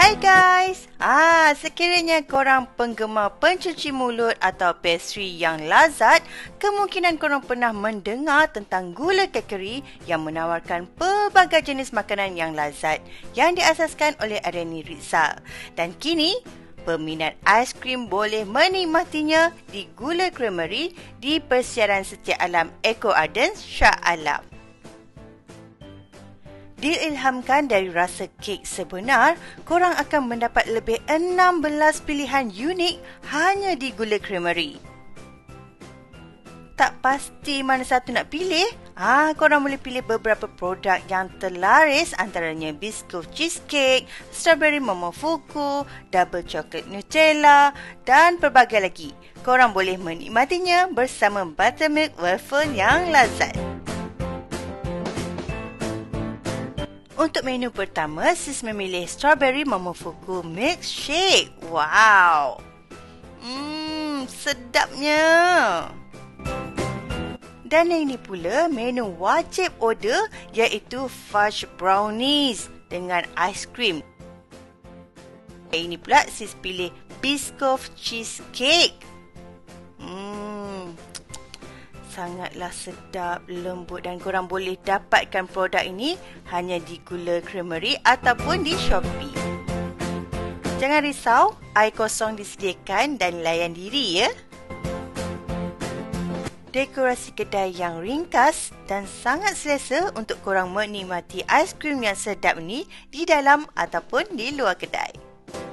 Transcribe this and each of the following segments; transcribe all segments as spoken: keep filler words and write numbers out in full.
Hai guys, ah sekiranya korang penggemar pencuci mulut atau pastry yang lazat, kemungkinan korang pernah mendengar tentang Gula Creamery yang menawarkan pelbagai jenis makanan yang lazat yang diasaskan oleh Arieni Ritzal. Dan kini, peminat aiskrim boleh menikmatinya di Gula Creamery di persiaran setiap alam Eco Ardens Shah Alam. Diilhamkan dari rasa kek sebenar, korang akan mendapat lebih enam belas pilihan unik hanya di Gula Creamery. Tak pasti mana satu nak pilih? Ah, korang boleh pilih beberapa produk yang terlaris, antaranya biskuit cheesecake, strawberry momofuku, double chocolate Nutella dan pelbagai lagi. Korang boleh menikmatinya bersama Buttermilk Waffle yang lazat. Untuk menu pertama, sis memilih strawberry momofuku milkshake. Wow! Hmm, sedapnya! Dan yang ini pula menu wajib order iaitu fudge brownies dengan ais krim. Yang ini pula sis pilih biskuit cheesecake. Hmm, sangatlah sedap, lembut dan korang boleh dapatkan produk ini hanya di Gula Creamery ataupun di Shopee. Jangan risau, air kosong disediakan dan layan diri ya. Dekorasi kedai yang ringkas dan sangat selesa untuk korang menikmati aiskrim yang sedap ni di dalam ataupun di luar kedai.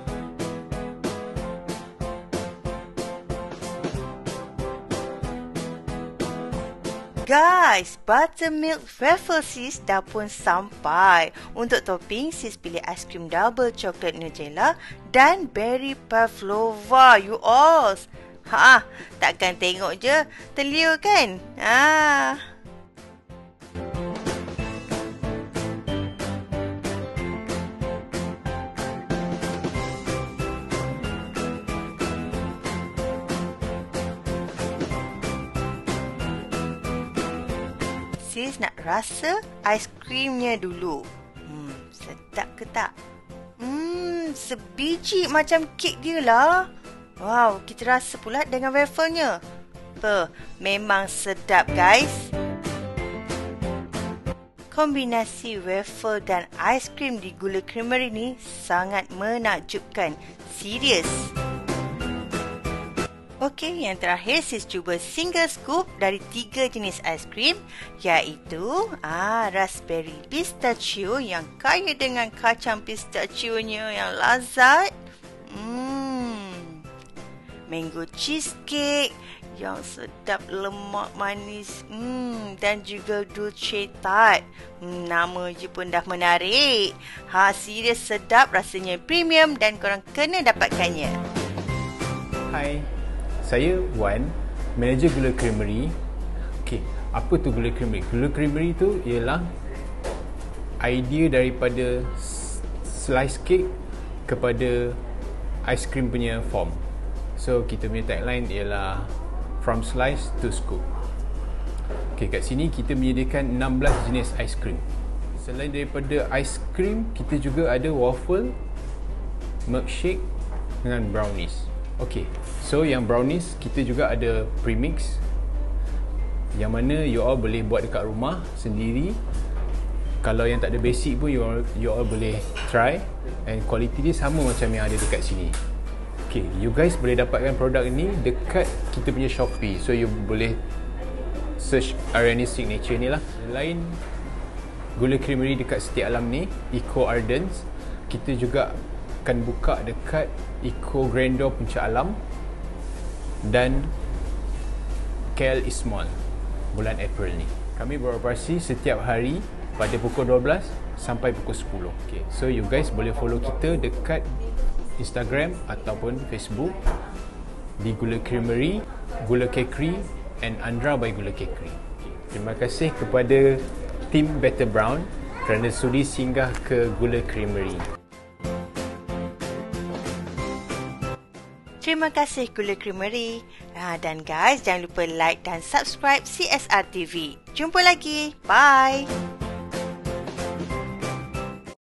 Guys, Buttermilk Waffle sis dah pun sampai. Untuk topping, sis pilih aiskrim double chocolate Nutella dan berry pavlova. You all. Ha, takkan tengok je terliur kan? Ah. Sis nak rasa aiskrimnya dulu. Hmm, sedap ke tak? Hmm, sebiji macam kek dia lah. Wow, kita rasa pula dengan waffle-nya. Apa? Memang sedap guys. Kombinasi waffle dan aiskrim di Gula Creamery ni sangat menakjubkan. Serius. Okey, yang terakhir sis cuba single scoop dari tiga jenis aiskrim iaitu ah, raspberry pistachio yang kaya dengan kacang pistachio-nya yang lazat. Hmm. Mango cheesecake yang sedap, lemak manis. Hmm, dan juga dulce tart. Hmm, nama je pun dah menarik. Ha, serius sedap, rasanya premium dan korang kena dapatkannya. Hai. Saya Wan, manager Gula Creamery. Okey, apa tu Gula Creamery? Gula Creamery tu ialah idea daripada slice cake kepada aiskrim punya form. So, kita punya tagline ialah from slice to scoop. Okey, kat sini kita menyediakan enam belas jenis aiskrim. Selain daripada aiskrim, kita juga ada waffle, milkshake dengan brownies. Okey, so yang brownies kita juga ada premix yang mana you all boleh buat dekat rumah sendiri. Kalau yang tak ada basic pun you all, you all boleh try, and quality dia sama macam yang ada dekat sini. Okey, you guys boleh dapatkan produk ni dekat kita punya Shopee. So you boleh search Arieni signature ni lah. Lain Gula Creamery dekat setiap alam ni, Eco Ardens, kita juga akan buka dekat Eco Grandeur Puncak Alam dan K L East Mall bulan April ni. Kami beroperasi setiap hari pada pukul dua belas sampai pukul sepuluh. Okay. So you guys boleh follow kita dekat Instagram ataupun Facebook di Gula Creamery, Gula Creamery and Andra by Gula Creamery. Terima kasih kepada tim Better Brown kerana sudi singgah ke Gula Creamery. Terima kasih Gula Creamery. Ha, dan guys, jangan lupa like dan subscribe C S R T V. Jumpa lagi. Bye.